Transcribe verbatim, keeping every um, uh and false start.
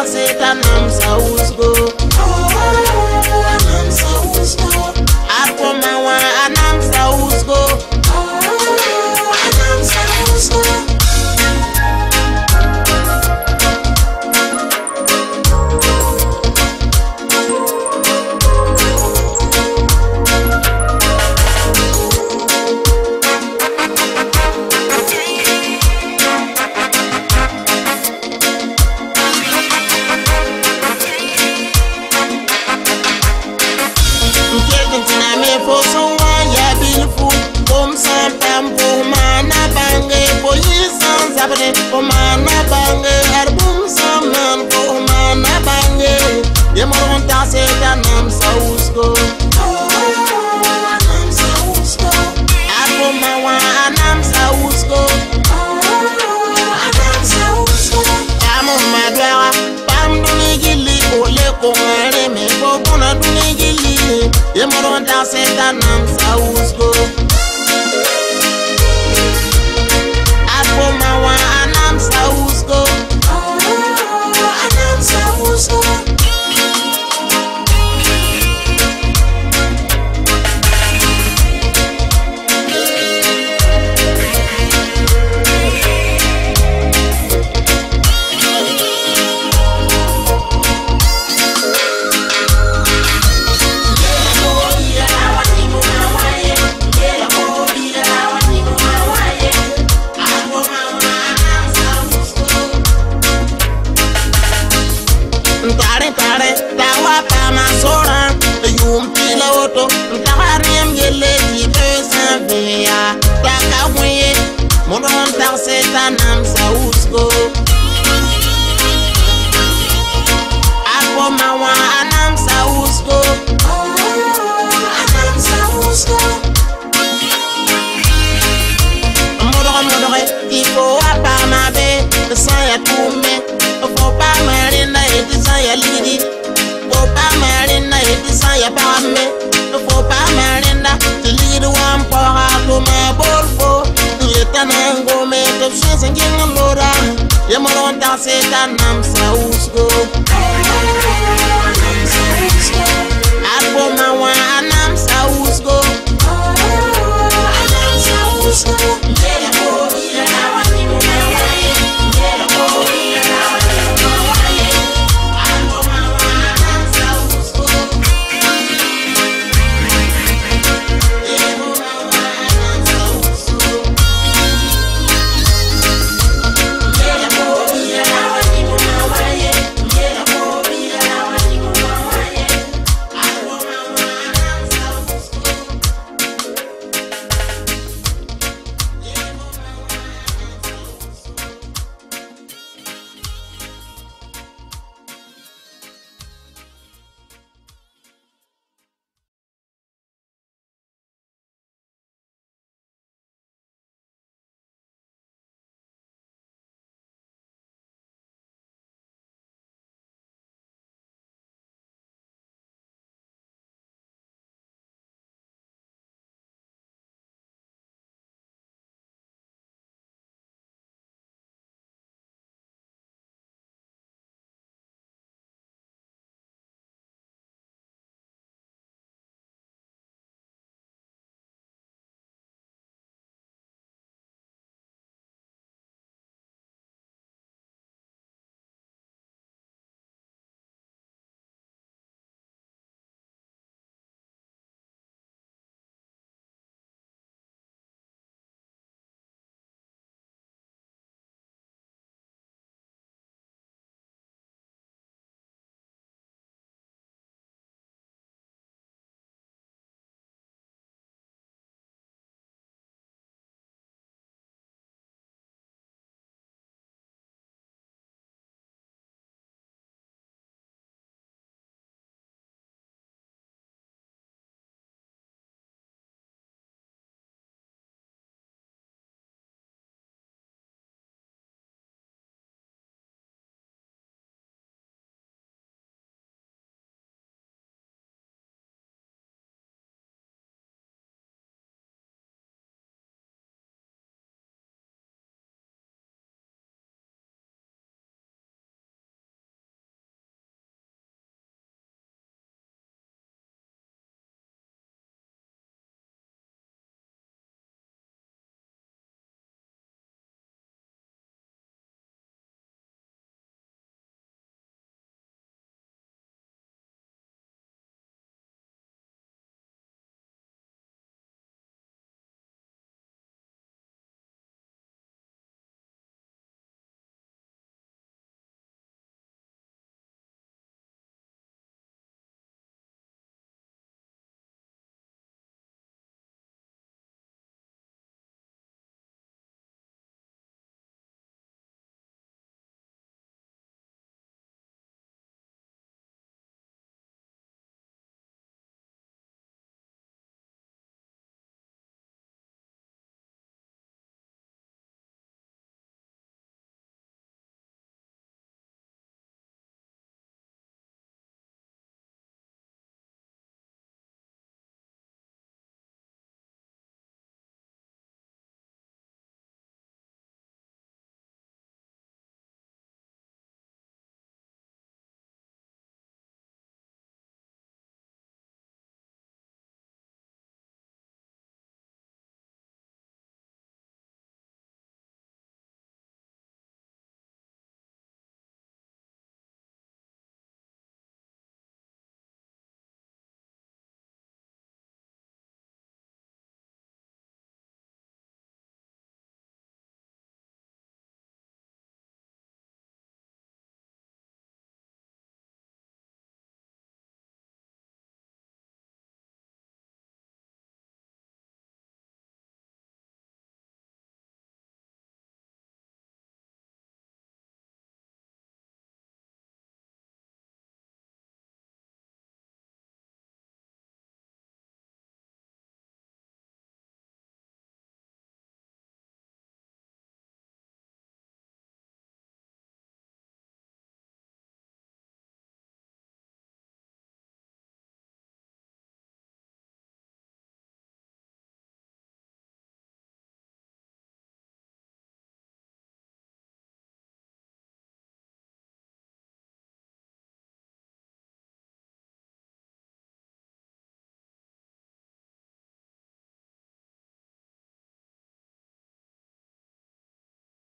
danser ta nam sa usgo. Nam sa usgo. Akoma wa anam sa usgo. Anam sa usgo. Ko mana bange arbum saman ko mana bange ye moron ta se ta nam sa usgo. Nam sa usgo. Ako mawa nam sa usgo. Nam sa usgo. Amo madwa pam duni gili ole ko ngare me ko kuna duni gili ye moron ta se ta nam sa usgo. Ako mawa anam sa usgo. Anam sa usgo. Tare tare tawa pa masora yum piloto tawarem yele di besa via takawye monon tar setanam sa usgo. Akoma wa anam sa usgo. Anam sa usgo. Modore modore iko apa mabe saya tume fo pa marina ya lidi, fo pa marina edisa ya pame, fo pa marina to lead one paha to my bolfo. Yetanango me to she's and getting loda. Yamaron ta se ta nam sa usgo.